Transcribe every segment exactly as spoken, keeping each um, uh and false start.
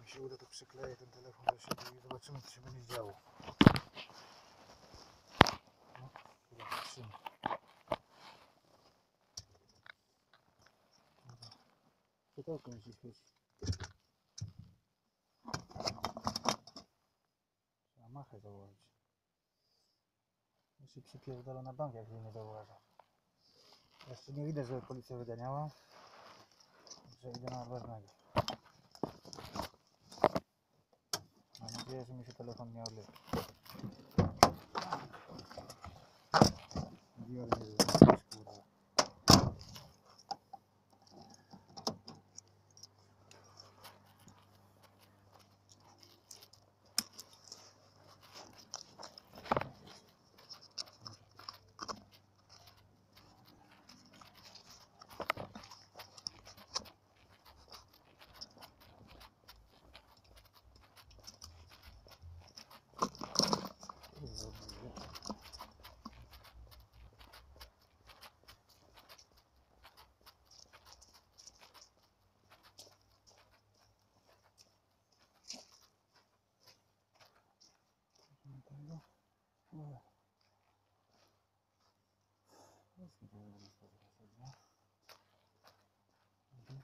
mi się uda, to przykleję ten telefon do siebie i zobaczymy, co się będzie działo. No, chyba patrzymy. Światełko mi się świeci. Trzeba machę założyć. Jeszcze przypierdolę na bank, jak jej nie zauważa. Jeszcze nie widać, żeby policja wyganiała. Że idę na odważnego. Mam nadzieję, że mi się telefon nie odleje. Biorę nie zobaczyć, kurwa. Tego? No. Jest mi to blisko zasadzie. Mhm.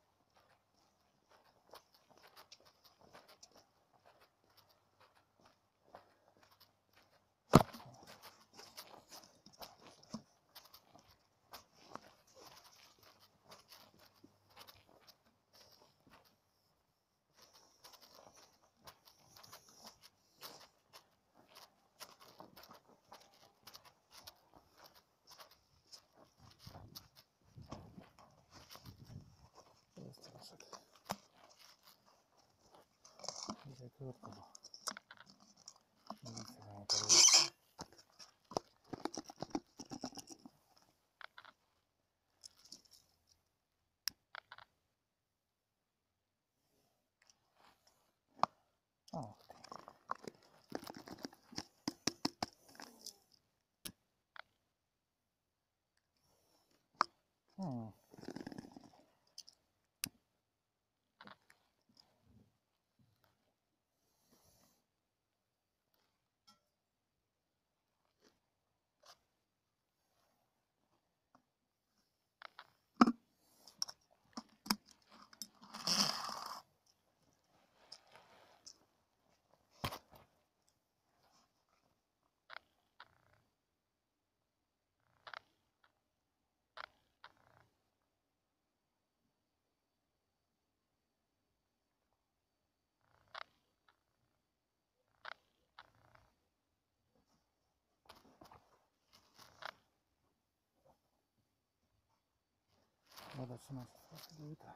To jest troszkę. Dzisiaj krótko, bo nic nie paruje. O. Hmm. Woda trzyma się do jutra.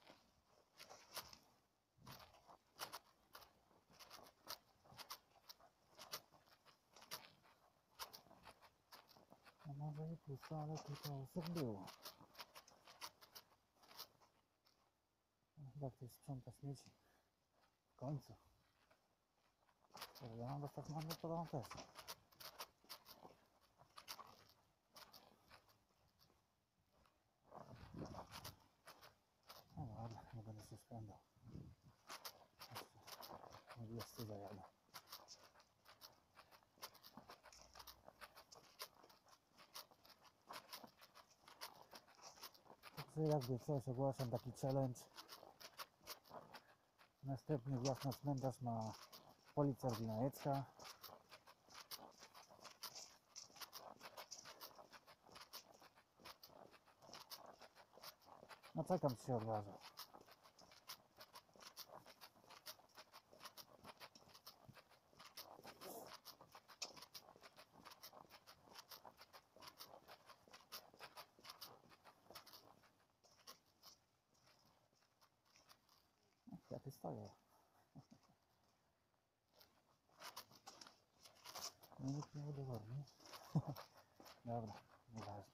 A może i pusto, ale kilka osób było. Chyba ktoś sprząta śmieci. W końcu. Ja mam dostaw mandatową też. No dobra, nie będę się spędzał. Jeszcze zajadę. Także jakby coś, ogłaszam taki challenge. Następny wjazd na cmentarz ma Policja Winajecka. No czekam, czy się odważę. Kwiaty stoją. No nikt nie udowodni. Dobra, nieważne.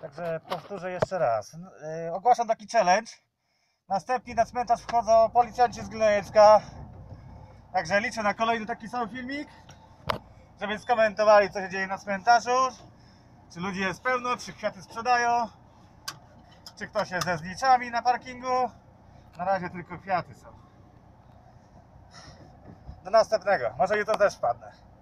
Także powtórzę jeszcze raz. Yy, ogłaszam taki challenge. Następnie na cmentarz wchodzą policjanci z Gnojecka. Także liczę na kolejny taki sam filmik, żeby skomentowali, co się dzieje na cmentarzu. Czy ludzi jest pełno, czy kwiaty sprzedają, czy ktoś jest ze zniczami na parkingu. Na razie tylko kwiaty są. Do następnego. Może jutro też wpadnę.